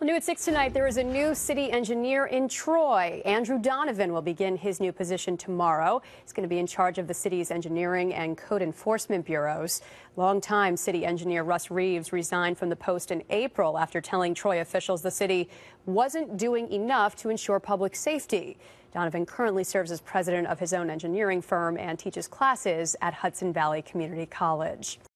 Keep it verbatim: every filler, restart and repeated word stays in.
New at six tonight, there is a new city engineer in Troy. Andrew Donovan will begin his new position tomorrow. He's going to be in charge of the city's engineering and code enforcement bureaus. Longtime city engineer Russ Reeves resigned from the post in April after telling Troy officials the city wasn't doing enough to ensure public safety. Donovan currently serves as president of his own engineering firm and teaches classes at Hudson Valley Community College.